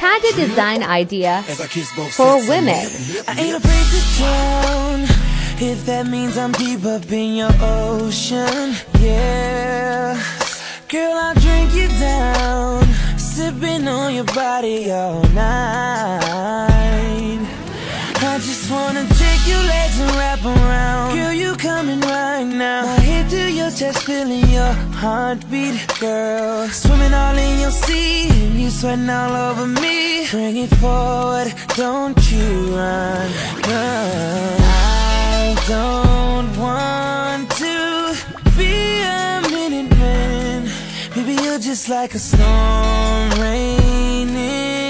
had a design idea for women. I ain't afraid to drown if that means I'm deep up in your ocean. Yeah, girl, I'll drink you down, sipping on your body all night. I just wanna take your legs and wrap around. Girl, you coming right now. My head to your chest, feeling your heartbeat. Girl, swimming all in your sea, you sweating all over me. Bring it forward, don't you run, run. I don't want to be a minute man. Baby, you're just like a storm raining